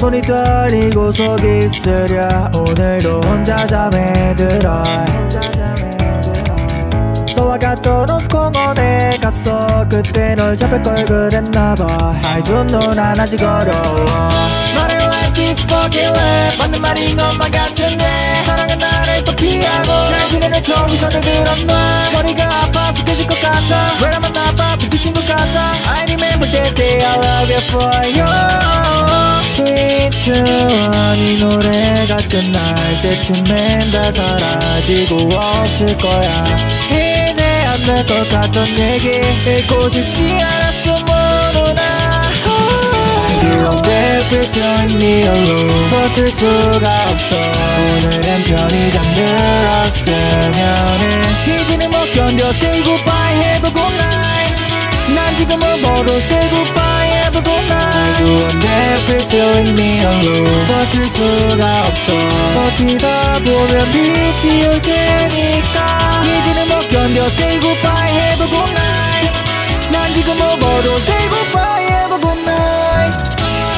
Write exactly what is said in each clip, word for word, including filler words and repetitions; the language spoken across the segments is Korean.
손이 떨리고 속이 쓰려 오늘도 혼자 잠에 들어 너와 갔던 호수공원에 갔어 그때 널 잡을 걸 그랬나봐 I don't know 난 아직 어려워 너의 life is fucking lit 맞는 말인 것만 같은데 사랑은 나를 또 피하고 잘 지내는 척이선을 들었나 머리가 아파서 깨질 것 같아 왜라면 나빠 부딪힌 것 같아 I remember that day I love you for you sweet 추억이 노래가 끝날 때쯤엔 다 사라지고 없을 거야 이제 안 될 것 같던 얘기 읽고 싶지 않았어 모르나 You don't ever find me alone 버틸 수가 없어 오늘은 편히 잠들었으면 해 이제는 못 견뎌 Say goodbye have a good night 난 지금은 모두 Say goodbye have a good night You don't ever find me alone 버틸 수가 없어 버티다 보면 빛이 올 테니까 이제는 못 견뎌 Say goodbye have a good night 난 지금은 모두 Say goodbye have a good night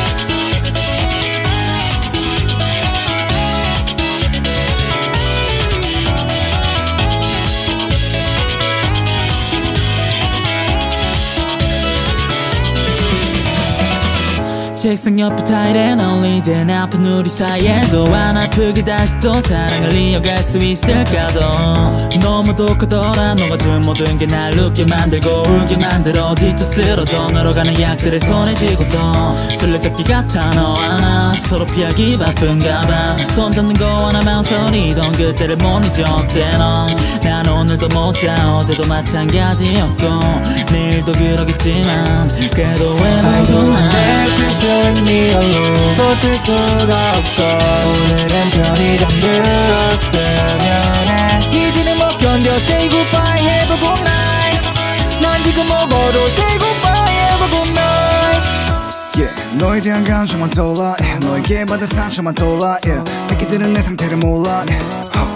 책상 옆에 타일에 어울리던 아픈 우리 사이에 또 안 아프게 다시 또 사랑을 이어갈 수 있을까도 너무도 크더라 너가 준 모든 게 날 웃게 만들고 울게 만들어 지쳐 쓰러져 늘어가는 약들의 손에 쥐고서 술래잡기 같아 너와 나 서로 피하기 바쁜가 봐 손 잡는 거 하나만 서리던 그때를 못 잊었대 넌난 오늘도 못 자 어제도 마찬가지였고 내일도 그러겠지만 그래도 왜 모두 날 Leave me alone 버틸 수가 없어 오늘은 편히 잠들었으면 해 이제는 못 견뎌 Say goodbye have a good night 난 지금 먹어도 Say goodbye have a good night Yeah, 너에 대한 감정만 떠올라 yeah. 너에게 받은 상처만 떠올라 yeah. 새끼들은 내 상태를 몰라 yeah.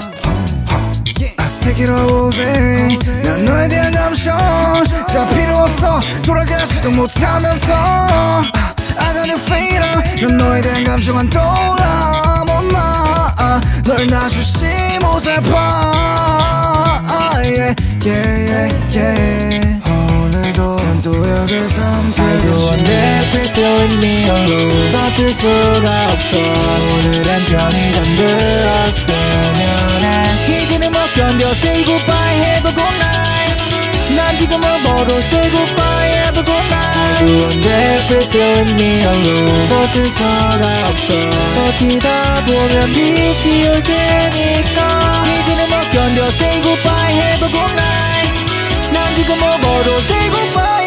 Take it all day 난 너에 대한 감정 자 필요 없어 돌아가지도 못하면서 I gotta fade out 난 너에 대한 감정만 떠올라 못나 널 놔주지 못할 봐 yeah, yeah, yeah, yeah. 오늘도 난 또 여길 삼키겠지 내 face with me alone 버틸 수가 없어 오늘은 편히 잠들었으면 해 이제는 못 견뎌 Say goodbye have a good night 난 지금은 모두 Say goodbye have a good night You won't ever with me alone 버틸 수가 없어 버티다 보면 빛이 올 테니까 이제는 못 견뎌 Say goodbye have a good night 난 지금은 모두 Say goodbye